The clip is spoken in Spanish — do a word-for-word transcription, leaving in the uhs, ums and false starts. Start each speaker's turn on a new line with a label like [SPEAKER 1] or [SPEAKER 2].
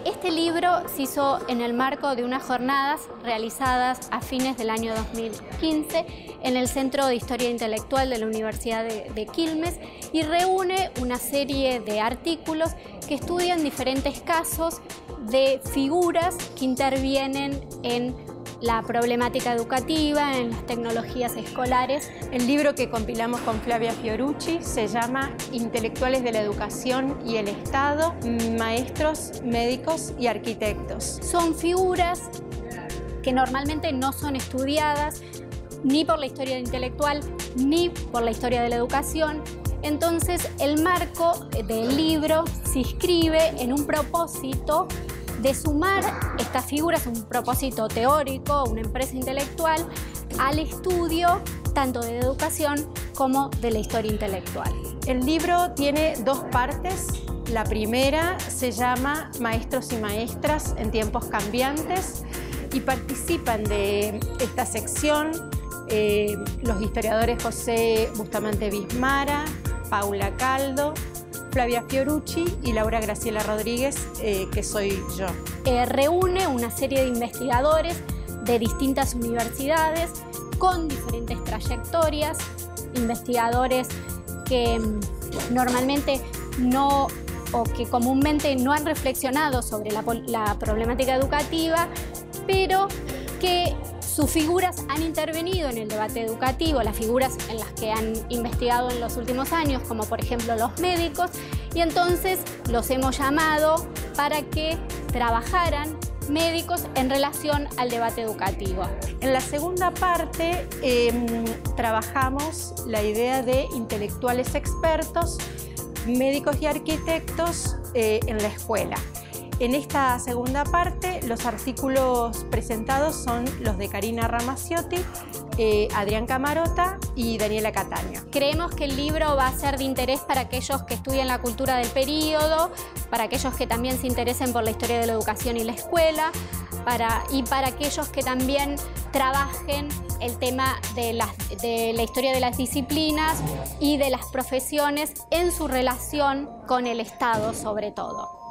[SPEAKER 1] Este libro se hizo en el marco de unas jornadas realizadas a fines del año dos mil quince en el Centro de Historia Intelectual de la Universidad de, de Quilmes y reúne una serie de artículos que estudian diferentes casos de figuras que intervienen en la problemática educativa, en las tecnologías escolares.
[SPEAKER 2] El libro que compilamos con Flavia Fiorucci se llama Intelectuales de la Educación y el Estado, maestros, médicos y arquitectos.
[SPEAKER 1] Son figuras que normalmente no son estudiadas ni por la historia intelectual ni por la historia de la educación. Entonces, el marco del libro se inscribe en un propósito de sumar estas figuras, un propósito teórico, una empresa intelectual, al estudio tanto de la educación como de la historia intelectual.
[SPEAKER 2] El libro tiene dos partes. La primera se llama Maestros y Maestras en tiempos cambiantes y participan de esta sección eh, los historiadores José Bustamante Bismara, Paula Caldo, Flavia Fiorucci y Laura Graciela Rodríguez, eh, que soy yo.
[SPEAKER 1] Eh, reúne una serie de investigadores de distintas universidades con diferentes trayectorias, investigadores que mm, normalmente no o que comúnmente no han reflexionado sobre la, la problemática educativa, pero que sus figuras han intervenido en el debate educativo, las figuras en las que han investigado en los últimos años, como por ejemplo los médicos, y entonces los hemos llamado para que trabajaran médicos en relación al debate educativo.
[SPEAKER 2] En la segunda parte eh, trabajamos la idea de intelectuales expertos, médicos y arquitectos eh, en la escuela. En esta segunda parte, los artículos presentados son los de Karina Ramaciotti, eh, Adrián Camarota y Daniela Cataño.
[SPEAKER 1] Creemos que el libro va a ser de interés para aquellos que estudian la cultura del período, para aquellos que también se interesen por la historia de la educación y la escuela, para, y para aquellos que también trabajen el tema de la, de la historia de las disciplinas y de las profesiones en su relación con el Estado, sobre todo.